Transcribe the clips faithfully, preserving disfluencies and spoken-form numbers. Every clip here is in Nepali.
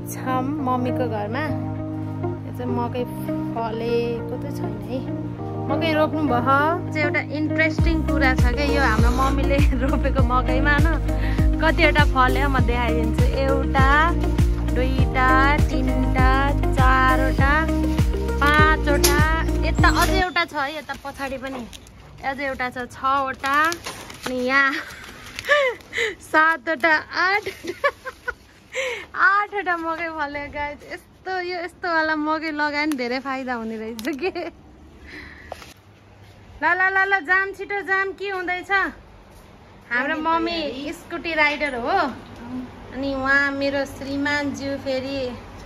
छौँ मम्मीको घरमा। यो चाहिँ मकै फलेको त छैन है, मकै रोप्नु भयो। चाहिँ एउटा इन्ट्रेस्टिङ कुरा छ क्या, यो हाम्रो मम्मीले रोपेको मकैमा न कतिवटा फल्यो म देखाइदिन्छु। एउटा, दुईवटा, तिनवटा, चारवटा, पाँचवटा, यता अझै एउटा छ है, यता पछाडि पनि अझै एउटा छ, छवटा, अनि यहाँ सातवटा, आठवटा आठवटा मकै फल्यो गाइस। यस्तो यो यस्तो वाला मकै लगायो नि धेरै फाइदा हुने रहेछ के। ल ल ल ल जाम छिटो जाम, के हुँदैछ? हाम्रो मम्मी स्कुटी राइडर हो, अनि उहाँ मेरो श्रीमानज्यू फेरि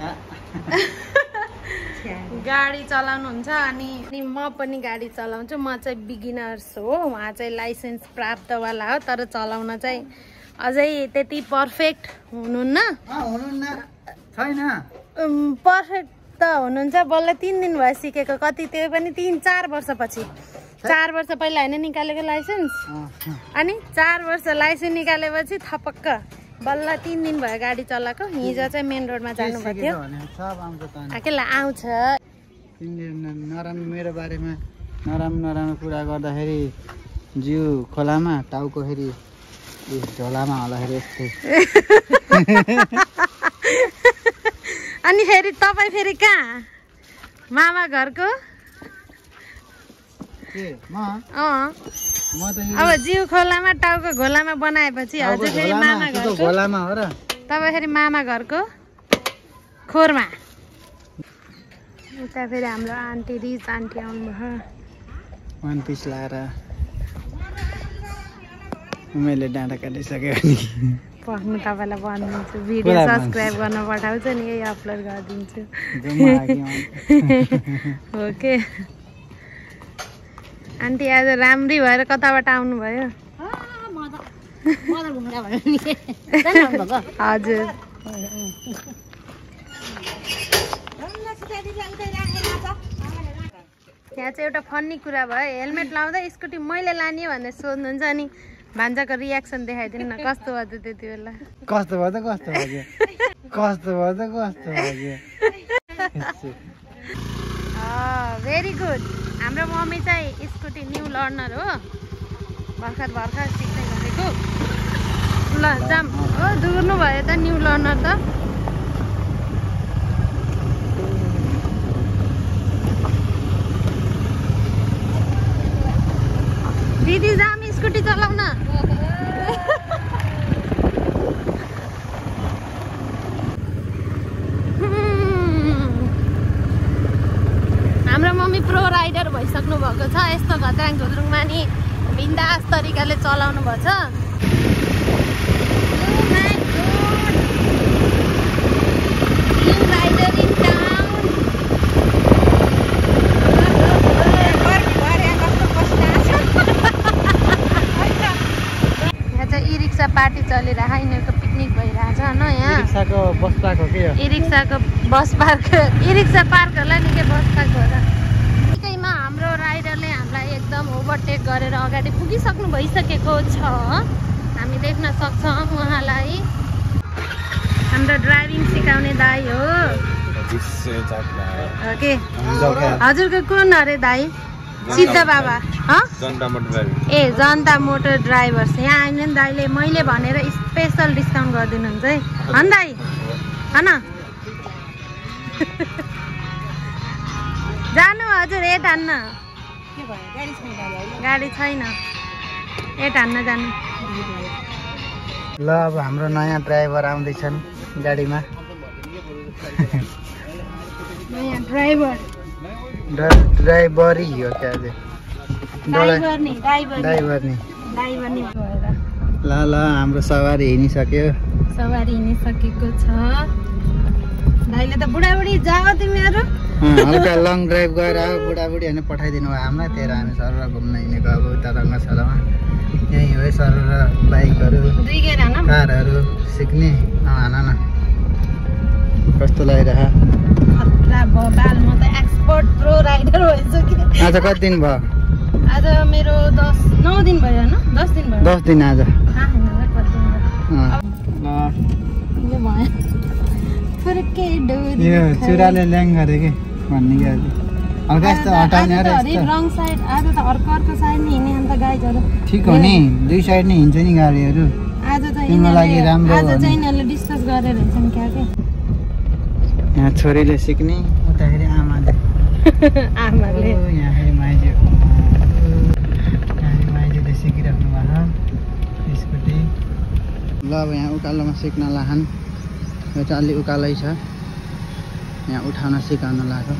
गाडी चलाउनुहुन्छ, अनि अनि म पनि गाडी चलाउँछु। म चाहिँ बिगिनर्स हो, उहाँ चाहिँ लाइसेन्स प्राप्तवाला हो, तर चलाउन चाहिँ अझै त्यति पर्फेक्ट हुनुहुन्न। छैन पर्फेक्ट त हुनुहुन्छ, बल्ल तिन दिन भयो सिकेको, कति त्यो पनि तिन चार वर्षपछि। चार वर्ष पहिला होइन निकालेको लाइसेन्स, अनि चार वर्ष लाइसेन्स निकालेपछि थपक्क बल्ल तिन दिन भयो गाडी चलाएको। हिजो चाहिँ मेन रोडमा जानुभएको थियो। अकेला आउँछ नराम्रो मेरो बारेमा नराम्रो नराम्रो कुरा गर्दाखेरि जिउ खोलामा, टाउको फेरि झोलामा हल्दाखेरि यस्तै। अनि फेरि तपाईँ फेरि कहाँ मामा घरको? अब जिउ खोलामा टाउको घोलामा बनाएपछि हजुर फेरि मामा घरको घोलामा हो र, तपाईँ फेरि मामा घरको खोरमा। उता फेरि हाम्रो आन्टी रिच आन्टी आउनुभयो, वान पिस लाएर मैले डाँडा काटिसक्यो भने पढ्नु तपाईँलाई भनिदिन्छु, भिडियो सब्सक्राइब गर्न पठाउँछु नि, यही अपलोड गरिदिन्छु। हो के आन्टी आज राम्री भएर कताबाट आउनुभयो? हजुर यहाँ चाहिँ एउटा फन्नी कुरा भयो, हेलमेट लाउँदा स्कुटी मैले लाने भनेर सोध्नुहुन्छ, अनि भान्जाको रियाक्सन देखाइदिनु न, कस्तो भयो त त्यति बेला? कस्तो भयो त कस्तो भयो कस्तो भयो त कस्तो भयो। Very good. हाम्रो मम्मी चाहिँ स्कुटी न्यू लर्नर हो, भर्खर भर्खर सिक्दै गरेको। ल जाम हो, दुर्नु भयो त न्यू लर्नर त। दिदी जाम स्कुटी चलाउन। हाम्रो मम्मी प्रो राइडर भइसक्नु भएको छ, यस्तो घद्राङ घुद्रुङमा नि बिन्दास तरिकाले चलाउनु भएको छ। पार्टी चलिरहेको, यिनीहरूको पिकनिक भइरहेछ न यहाँ। रिक्साको बस पार्क हो कि यो? ई रिक्साको बस पार्क, ई रिक्सा पार्क होला नि के बस पार्क होला। निकैमा हाम्रो राइडरले हामीलाई एकदम ओभरटेक गरेर अगाडि पुगिसक्नु भइसकेको छ, हामी देख्न सक्छौँ उहाँलाई। हाम्रो ड्राइभिङ सिकाउने दाइ हो ओके। हजुरको कुन अरे दाइ? सिद्ध बाबा ए जनता मोटर ड्राइभर्स। यहाँ आइनु नि दाइले, मैले भनेर स्पेसल डिस्काउन्ट गरिदिनुहुन्छ है हन दाइ, होइन? जानु हजुर, एट हान्न। गाडी छैन, एट हान्न जानु। ल अब हाम्रो नयाँ ड्राइभर आउँदैछन् गाडीमा। नयाँ ड्राइभर ड्राइभरी हो क्या? ड्राइभर नि ड्राइभर ड्राइभर नि ड्राइभर नि भएर ल ल हाम्रो सवारी हिँडिसक्यो, सवारी हिँडिसकेको छ। दाइले त बुढाबुढी जाओ तिमीहरू, हल्का लङ ड्राइभ गरेर अब बुढाबुढी होइन पठाइदिनु भयो हामीलाई। तेह्र हामी सर घुम्न हिँडेको अब उता रङ्गशालामा। यहीँ हो सर बाइकहरू कारहरू सिक्ने। हान न कस्तो लागिरह? एक्सपर्ट प्रो राइडर भइसक्यो। आज कति दिन भयो? आज मेरो दस नौ दिन भयो होइन, दस दिन भयो। दस दिन आज। फुर्के डोरी यो चुराले ल्याङ गरे के भन्ने क्या हल्का यस्तो हटाउने र यस्तो रङ साइड आज त अर्को अर्को साइड नि हिँड्ने अन्त गाइजहरू ठिक हो नि दुई साइड नि हिँड्छ नि गाडीहरू आज त तिम्रो लागि राम्रो आज चाहिँ यिनीहरूले डिस्कस गरेर हिँड्छन् क्या के यहाँ छोरीले सिक्ने उताखेरि आमाले आमाले यहाँ फेरि माइजू यहाँ माइजूले सिकिराख्नु भएको स्कुटी ल अब यहाँ उकालोमा सिक्न लाहान यो चाहिँ अलि उकालै छ यहाँ उठाउन सिकाउन लाग्यो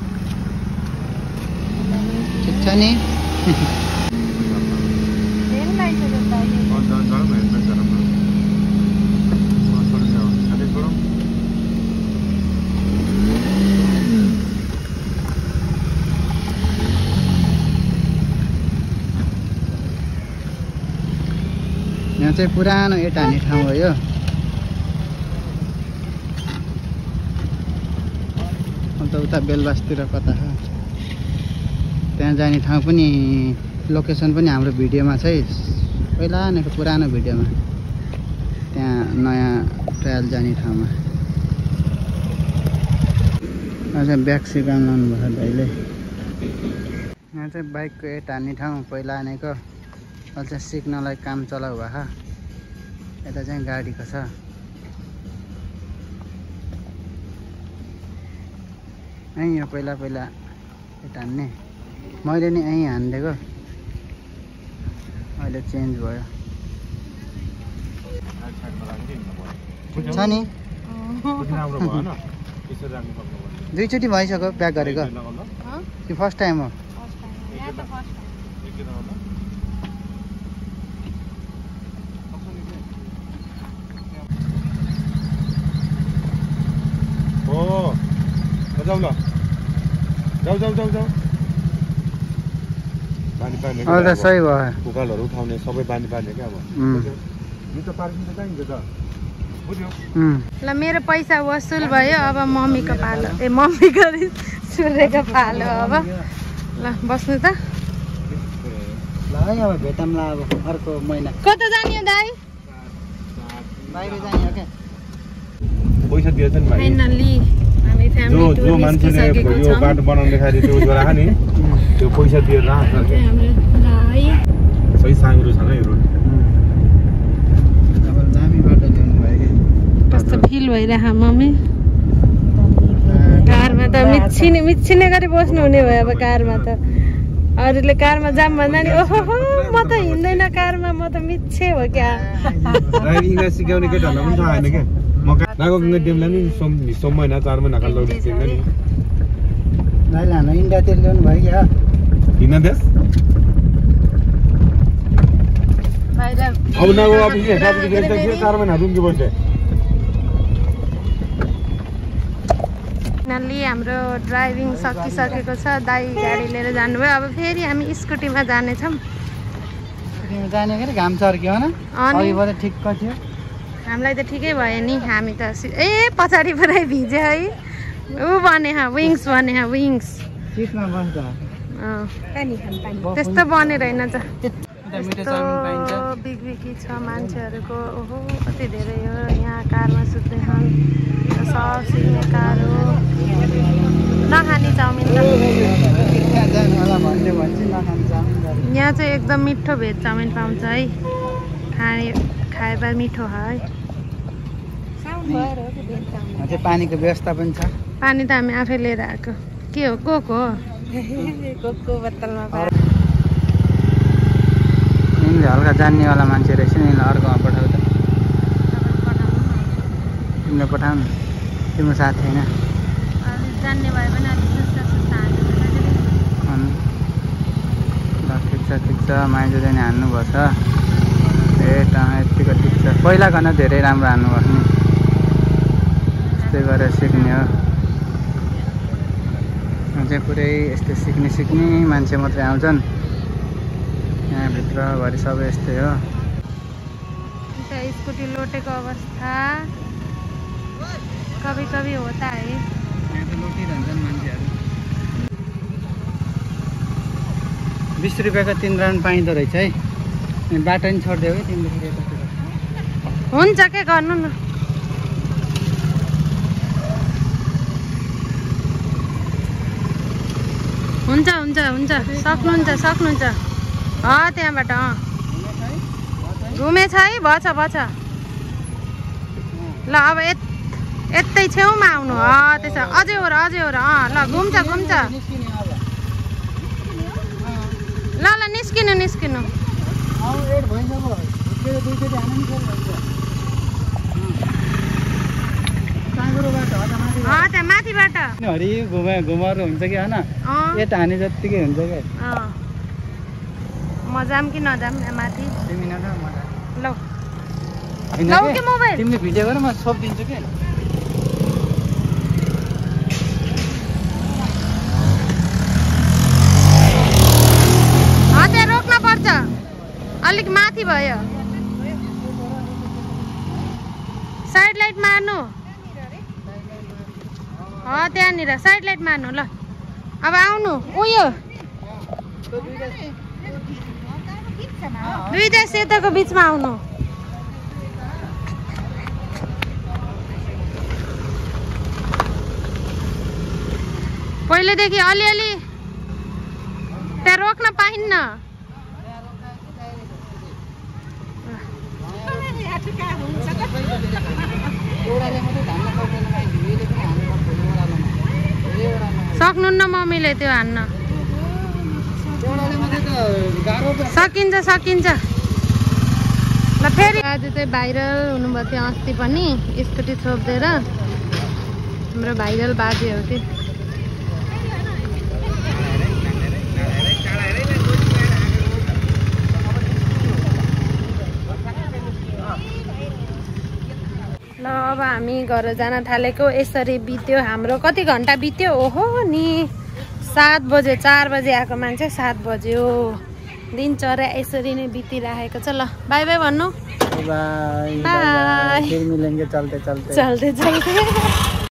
ठिक छ नि यहाँ चाहिँ पुरानो एट हान्ने ठाउँ हो यो अन्त उता बेलबासतिर कता छ त्यहाँ जाने ठाउँ पनि लोकेसन पनि हाम्रो भिडियोमा छ पहिला नै पुरानो भिडियोमा त्यहाँ नयाँ ट्रायल जाने ठाउँमा अझ ब्याग सिकाउनु लाउनुभयो दाइले यहाँ चाहिँ बाइकको एट हान्ने ठाउँ पहिला नैको अहिले चाहिँ सिक्नलाई काम चलाउ भएको यता चाहिँ गाडीको छ यहीँ हो पहिला पहिला एट हान्ने मैले नि यहीँ हानिदिएको अहिले चेन्ज भयो छ नि दुईचोटि भइसक्यो प्याक गरेको कि फर्स्ट टाइम हो जाऊ ल जाऊ जाऊ जाऊ जाऊ बानी पार्ने अहिले त सही भयो उकालहरू उठाउने सबै बानी पार्ने क्या अब यो त पार्किङ त चाहिन्छ त बुझ्यो ल मेरो पैसा वसुल भयो अब मम्मीको पालो ए मम्मीको सूर्यको पालो अब ल बस्नु त ल है अब भेटौँला अब अर्को महिना कता जाने हो दाइ बाहिर जाने हो क्या पैसा दिएछ नि भाइ फाइनली हामी जो फ्यामिली जो मान्छेले यो बाटो बनाउने खाली त्यो गरा नि त्यो पैसा दिएर राख्छ के दाइ सही साङ्ग्रो छ न यो रोड अब दामी बाटो ल्याउनु भयो कि कस्तो फिल भइरहेको मम्मी कारमा त मिच्छिने मिच्छिने गरी बस्नु हुने भयो अब कारमा त अरूले कारमा जाम भन्दा नि ओहो म त हिँड्दैन कारमा म त मिच्छे हो क्या ड्राइभिङ सिकाउने केटाहरूलाई पनि थाहा होइन क्या म गएको डेमलाई नि सोम सोम महिना चार महिना काल लग्छ नि दाइले हाम्रो इन्डियातिर ल्याउनु भयो क्या हिँड्न देश बाहिर अब नगो अब फेरि चार महिना रुम्की बस्छ फाइनल्ली हाम्रो ड्राइभिङ सकिसकेको छ दाइ गाडी लिएर जानुभयो अब फेरि हामी स्कुटीमा जानेछौँ जाने के घाम चर्क्यो होइन अघिबाट ठिक्क थियो हामीलाई त ठिकै भयो नि हामी त ए पछाडि पुरै भिज्यो है ऊ बने विङ्स बने विङ्स सिटमा बस्दा त्यस्तो बनेर होइन त यस्तो बिगबिगी छ मान्छेहरूको ओहो कति धेरै हो यहाँ कारमा सुत्ने छन् ससिने कार हो नखाने चाउमिन त यहाँ चाहिँ एकदम मिठो भेज चाउमिन पाउँछ है खाने खाए मिठो है पानीको व्यवस्था पनि छ पानी त हामी आफै लिएर आएको के हो कोको कोको बोतलमा यिनले हल्का जान्नेवाला मान्छे रहेछ नि अर्कोमा पठाउ त तिमीले पठाउनु तिम्रो साथी होइन जान्ने भयो भने अलिक सुस्ता सुस्ता ठिक छ ठिक छ माइजूले नि हान्नुभएको छ ए यतिको ठिक छ पहिलाको न धेरै राम्रो हान्नुभएको नि यस्तै गरेर सिक्ने हो चाहिँ पुरै यस्तै सिक्ने सिक्ने मान्छे मात्रै आउँछन् यहाँभित्रभरि सबै यस्तै हो स्कुटी लोटेको अवस्था कभी कभी होता है यहाँ त लोटिरहन्छन् मान्छेहरू बिस रुपियाँको तिन राउन्ड पाइँदो रहेछ है बाटो नि छोडिदियो है तिमीले फेरि यतातिर हुन्छ के गर्नु न हुन्छ हुन्छ हुन्छ सक्नुहुन्छ सक्नुहुन्छ अँ त्यहाँबाट अँ घुमेछ है भछ भछ ल अब यत यतै छेउमा आउनु अँ त्यसो अझै हो र अझै हो र अँ ल घुम्छ घुम्छ ल ल निस्किनु निस्किनु अँ त्यहाँ माथिबाट हरि घुमा घुमाएर हुन्छ कि होइन यता हाने जत्तिकै हुन्छ क्या अँ म जाम कि नजाम यहाँ माथि तिमी नजाऊ म ल लौ कि मोबाइल तिमीले भिडियो गर म सब दिन्छु कि त्यहाँ रोक्न पर्छ अलिक माथि भयो साइड लाइट मार्नु अँ त्यहाँनिर साइड लाइट मार्नु ल अब आउनु उयो दुईटा सेतोको बिचमा आउनु पहिलेदेखि अलिअलि त्यहाँ रोक्न पाइन्न सक्नुहुन्न मम्मीले त्यो हान्न सकिन्छ सकिन्छ ल फेरि आज चाहिँ भाइरल हुनुभएको थियो अस्ति पनि स्कुटी छोपिदिएर हाम्रो भाइरल बाजेहरू थियो ल अब हामी घर जान थालेको यसरी बित्यो हाम्रो कति घन्टा बित्यो ओहो नि सात बजे चार बजे आएको मान्छे सात बज्यो दिनचर्या यसरी नै बितिराखेको छ ल बाई बाई भन्नु बाई बाई फिर मिलेंगे चलते चलते चलते चलते